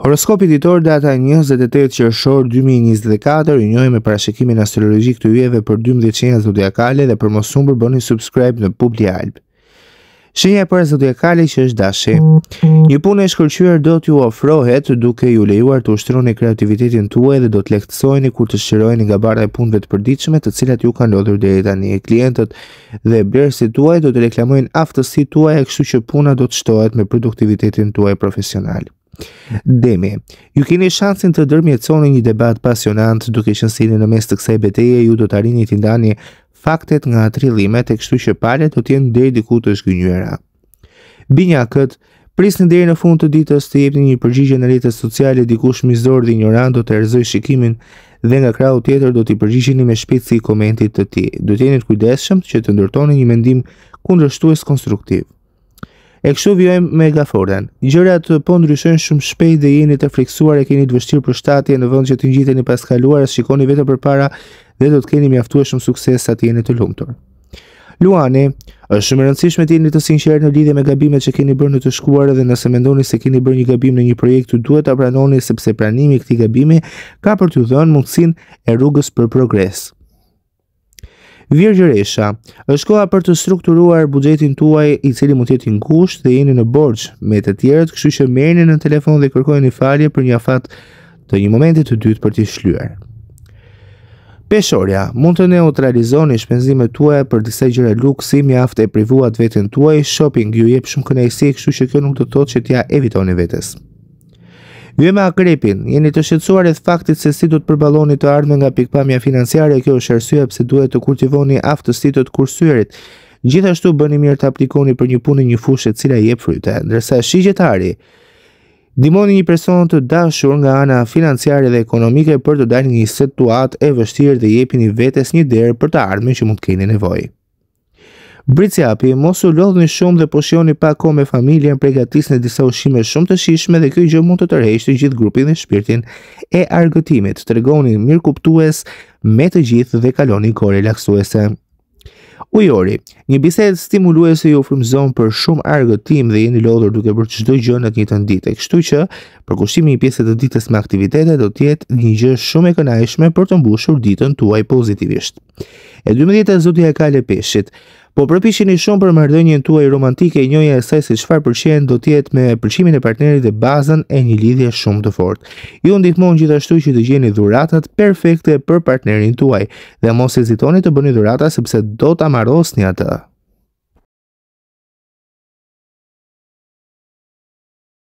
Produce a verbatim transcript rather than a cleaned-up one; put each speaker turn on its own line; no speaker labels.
Horoskopi ditor data njëzet e tetë qershor dy mijë e njëzet e katër, ju njohim me parashikimin astrologjik të yjeve për dymbëdhjetë shenja zodiakale dhe për mos humbur bëni subscribe në Publialb. Shenja e parë zodiakale që është Dashi. Një punë e shkëlqyer do t'ju ofrohet duke ju lejuar të ushtroni kreativitetin tuaj dhe do të lehtësoheni kur të shqirojeni nga barra e punëve të përditshme të cilat ju kanë lodhur deri tani. Klientët dhe blerësit tuaj do të reklamojnë aftësitë tuaja, kështu që puna do të shtohet me produktivitetin tuaj profesional. Demi, ju keni shansin të ndërmjetësoni një debat pasionant duke qenë se jeni në mes të kësaj betejë, ju do të arrini të ndani faktet nga trillimet e kështu që palët do të jenë deri diku të zgënjura. Binjakët, prisni deri në fund të ditës të jepni një përgjigje në rrjetet sociale, dikush mizor dhe ignorant do të erëzoj shikimin dhe nga krau tjetër do t'i përgjigjeni me shpejtësi komentit të tij. Do të jeni të kujdesshëm që të ndërtoni një mendim kundërshtues konstruktiv. E kështu vjojmë me gaforen. Gjërat po ndryshojnë shumë shpejt dhe jeni të friksuar e keni të vështirë përshtatje në vend që të ngjiteni pas kaluarës, shikoni vetëm përpara dhe do të keni mjaftueshëm sukses sa të jeni të lumtur. Luani, është shumë e rëndësishme të jeni të sinqertë në lidhje me gabimet që keni bërë në të shkuarë dhe nëse mendoni se keni bërë një gabim në një projekt, duhet ta pranoni sepse pranimi i këtij gabimi ka për t'ju dhënë mundësinë e rrugës për progres. Virgjëresha, është koha për të strukturuar buxhetin tuaj i cili mund të jetë i ngushtë dhe jeni në borxh me të tjerët, kështu që merrni në telefon dhe kërkojeni falje për një afat të një momenti të dytë për t'i shlyer. Peshorja, mund të neutralizoni shpenzimet tuaja për disa gjëra luksi, mjaft e privuat veten tuaj, shopping ju jep shumë kënaqësi, kështu që kjo nuk do të thotë që t'ja evitoni vetes. Vjen me Akrepin, jeni të shqetësuar rreth faktit se si do të përballoni të ardhmen nga pikpamja financiare, kjo është arsyeja pse duhet të kultivoni aftësitë të kursyerit. Gjithashtu bëni mirë të aplikoni për një punë në një fushë e cila jep fryte, ndërsa shigjetari, ndihmoni një person të dashur nga ana financiare dhe ekonomike për të dalë nga një situatë e vështirë dhe jepini vetes një derë për të ardhmen që mund të keni nevojë. Briciapi, mos u lodhni shumë dhe po shihoni pak kohë me familjen, përgatisni disa ushqime shumë të shijshme dhe kjo gjë mund të tërheqë të gjithë grupin dhe shpirtin e argëtimit. Tregoni mirëkuptues me të gjithë dhe kaloni kohë relaksuese. Ujori, një bisedë stimuluese ju frymëzon për shumë argëtim dhe jeni lodhur duke bërë çdo gjë në të njëjtën ditë, kështu që përkushtimi i pjesë të ditës me aktivitete do të jetë një gjë shumë e kënaqshme për të mbushur ditën tuaj pozitivisht. E dymbëdhjeta zodiakale Peshqit. Po përpiqeni shumë për marrëdhënien tuaj romantike, njohja e saj se çfarë pëlqen do të jetë me pëlqimin e partnerit dhe bazën e një lidhje shumë të fortë. Ju ndihmon gjithashtu që të gjeni dhuratat perfekte për partnerin tuaj dhe mos hezitoni të bëni dhurata sepse do ta marrosni atë.